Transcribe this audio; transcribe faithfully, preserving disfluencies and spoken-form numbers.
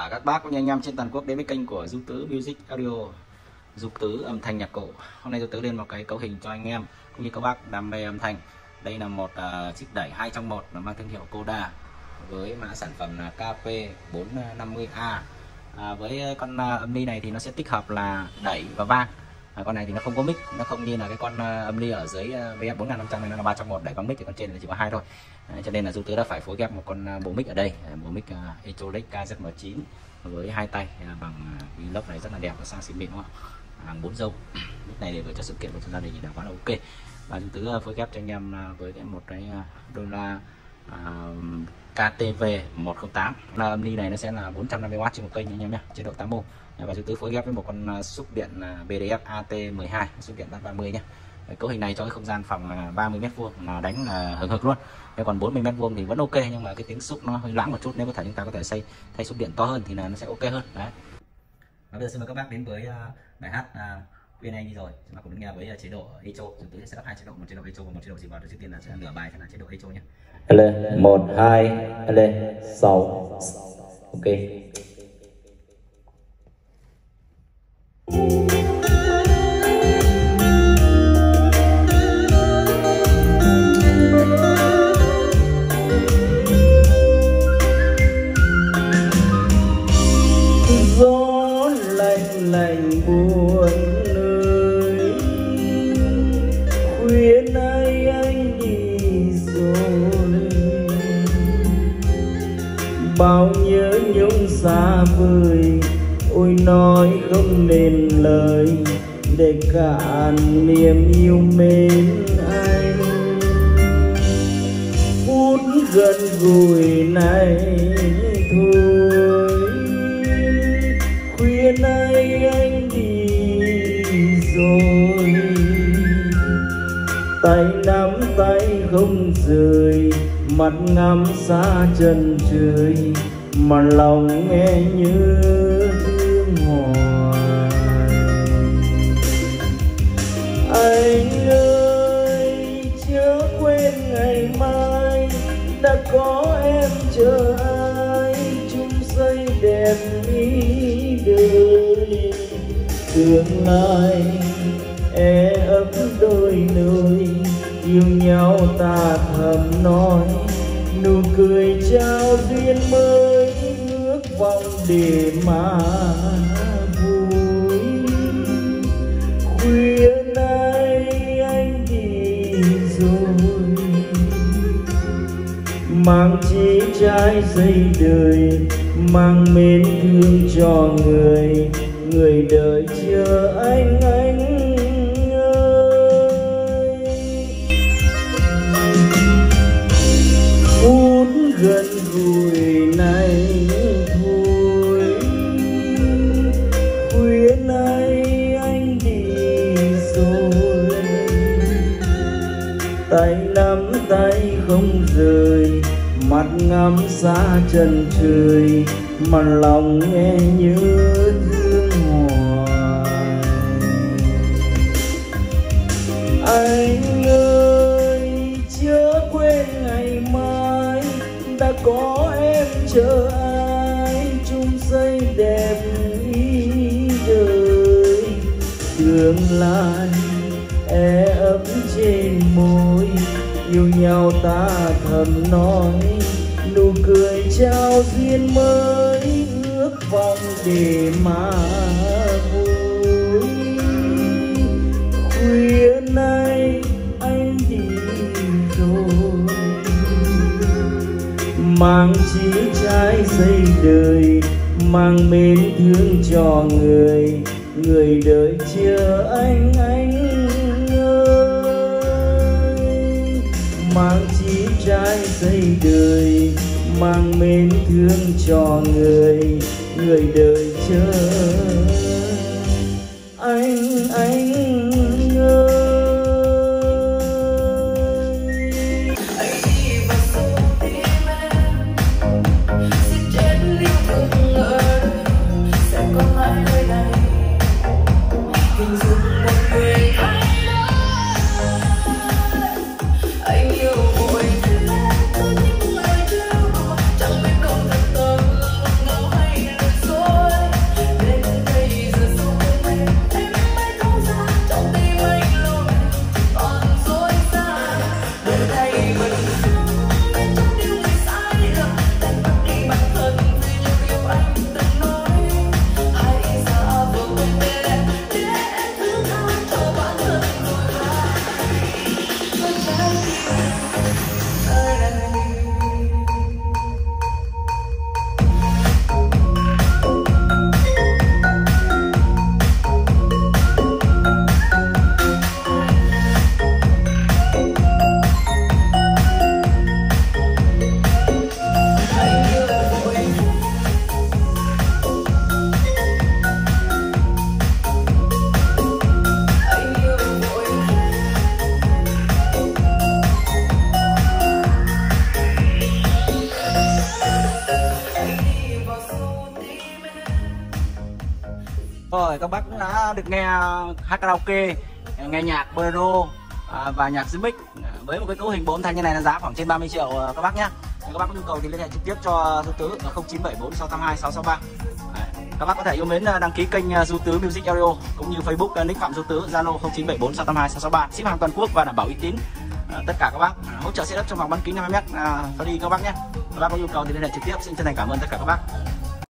cả các bác cũng như anh em trên toàn quốc đến với kênh của Du Tứ Music Audio, Du Tứ âm thanh nhạc cổ. Hôm nay Du Tứ lên một cái cấu hình cho anh em cũng như các bác đam mê âm thanh. Đây là một uh, chiếc đẩy hai trong một mang thương hiệu Koda với mã sản phẩm là K P bốn năm mươi A. À, với con uh, âm ly này thì nó sẽ tích hợp là đẩy và vang. À, con này thì nó không có mic, nó không như là cái con uh, âm ly ở dưới uh, V F bốn năm trăm này, nó là ba trong một đẩy bằng mic, thì con trên là chỉ có hai thôi. À, cho nên là Du Tứ đã phải phối ghép một con uh, bộ mic ở đây, bộ mic uh, Echolec K Z M chín với hai tay uh, bằng uh, lốc này rất là đẹp và sang xịn mịn, đúng không? Hàng bốn dâu. Mic này để gửi cho sự kiện của gia đình thì đã quá là ok. Và Du Tứ uh, phối ghép cho anh em uh, với cái một cái uh, đô la uh, K T V một không tám. Là âm ly này nó sẽ là bốn trăm năm mươi oát trên một kênh anh em nhé, chế độ tám mô. Và Du Tứ phối ghép với một con uh, xúc điện uh, B D F A T mười hai, xúc điện ba mươi nhé. Cấu hình này cho cái không gian phòng ba mươi mét vuông là đánh là hừng hực luôn. Nếu còn bốn mươi mét vuông thì vẫn ok, nhưng mà cái tiếng xúc nó hơi loãng một chút, nếu có thể chúng ta có thể xây thay xúc điện to hơn thì là nó sẽ ok hơn. Đấy. Và bây giờ xin mời các bác đến với uh, bài hát uh, Uyên Anh đi rồi. Chúng ta cùng nghe với uh, chế độ Echo. Du Tứ sẽ lắp hai chế độ, một chế độ Echo và một chế độ gì vào. Trước tiên là sẽ là nửa bài sẽ là chế độ Echo nhé. Lên một hai lên sáu. Ok. Gió lạnh lạnh buồn nơi khuya nay anh đi rồi, bao nhớ nhung xa vời, ôi nói không nên lời để cạn niềm yêu mến anh. Phút gần gũi này thôi, khuya nay anh đi rồi, tay nắm tay không rời, mắt ngắm xa chân trời, mà lòng nghe nhớ thương hoài. Anh ơi chớ quên ngày mai đã có em chờ ai, chung xây đẹp ý đời. Tương lai e ấp đôi nơi, yêu nhau ta thầm nói, nụ cười trao duyên mới, ước vọng để mà vui. Khuya nay anh đi rồi, mang chỉ trái dây đời, mang mến thương cho người, người đợi chờ anh anh ơi. Phút gần gũi này thôi, khuya nay anh đi rồi, tay nắm tay không rời, mắt ngắm xa chân trời, mà lòng nghe nhớ thương hoài. Anh ơi chớ quên ngày mai đã có em chờ ai, chung xây đẹp ý đời. Tương lai e ấp trên môi, yêu nhau ta thầm nói, nụ cười trao duyên mới, ước vọng để mà vui. Khuya nay anh đi rồi, mang chỉ trái dây đời, mang mến thương cho người, người đợi chờ anh anh ơi. Mang chỉ trái dây đời, mang mến thương cho người, người đợi chờ anh anh ơi. Anh đi vào sâu tim em, xin chết yêu thương ở đây, sẽ có mãi nơi này, hình dung một người thay đổi. Anh yêu vội thế, tôi những lời chưa chẳng biết đâu thật tơ ngao hay là Rồi các bác cũng đã được nghe hát karaoke, nghe nhạc bolero à, và nhạc remix với một cái cấu hình bốn âm thanh như này là giá khoảng trên ba mươi triệu các bác nhé. Các bác có nhu cầu thì liên hệ trực tiếp cho Du Tứ ở không chín bảy bốn sáu tám hai sáu sáu ba. Các bác có thể yêu mến đăng ký kênh Du Tứ Music Audio cũng như Facebook nick Phạm Du Tứ, Zalo không chín bảy bốn sáu tám hai sáu sáu ba, ship hàng toàn quốc và đảm bảo uy tín. À, tất cả các bác à, hỗ trợ setup trong vòng bán kính năm mươi mét à, đi các bác nhé. Các bác có nhu cầu thì liên hệ trực tiếp. Xin chân thành cảm ơn tất cả các bác.